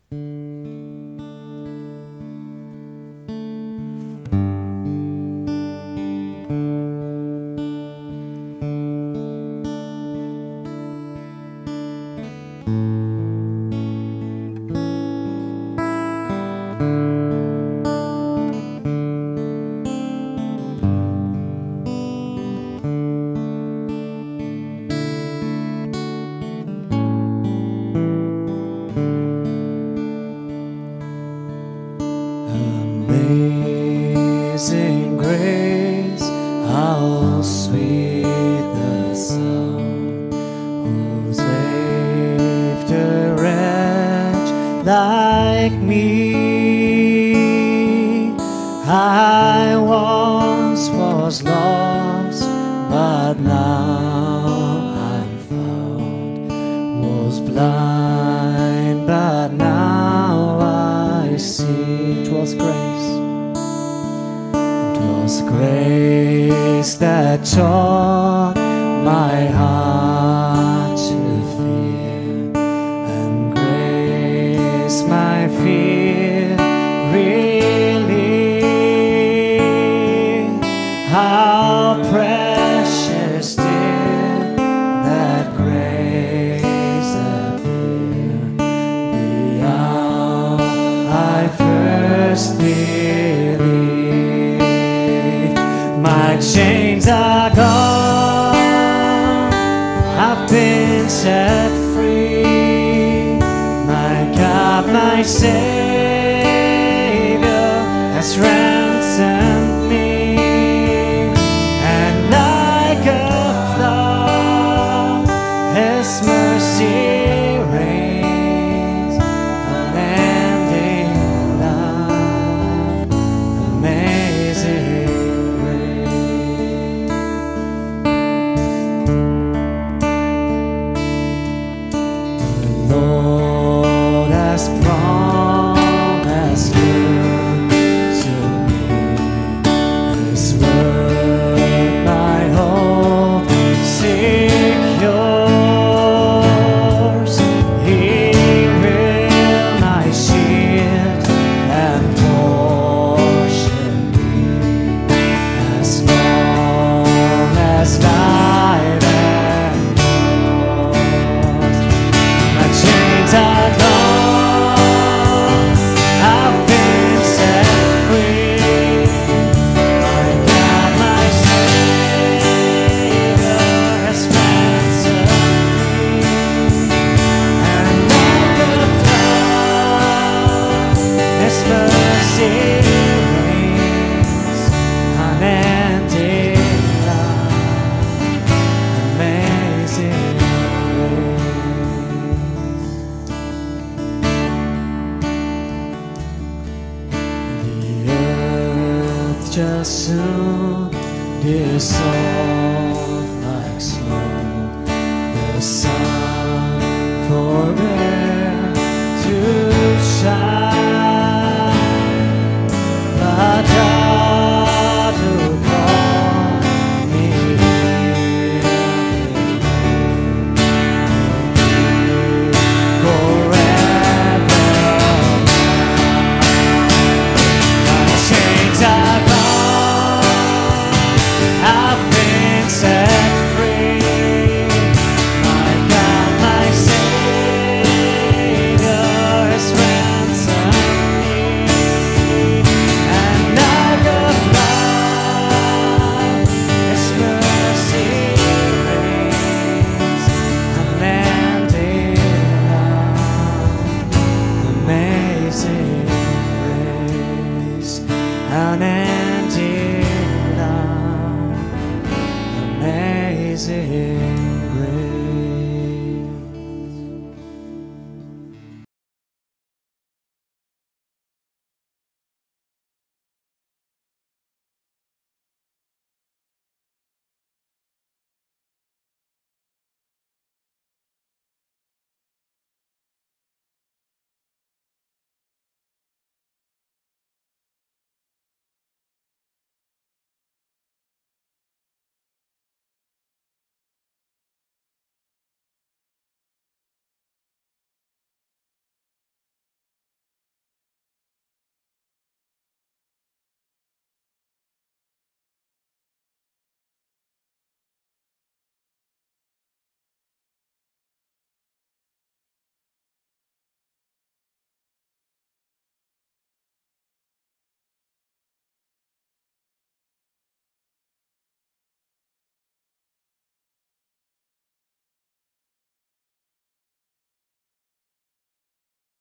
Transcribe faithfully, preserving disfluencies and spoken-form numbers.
Amazing grace, how sweet the sound who saved a wretch like me. I once was lost, but now I'm found. Was blind, but now I see. 'Twas grace. Was grace that taught my heart to fear, and grace my fear relieved. How precious did that grace appear the hour I first believed. My chains are gone, I've been set free. My God, my Savior has ransomed me. And like a flood, His mercy reigns, unending love, amazing. Lord has promised you to me, His word my hope secures. He will my shield and portion be, as long as life endures. My chains are gone, I've been set free. My God, my Savior has ransomed me. And like a flood, His mercy reigns, unending love, amazing grace. The earth just soon dissolved like snow. The sun forever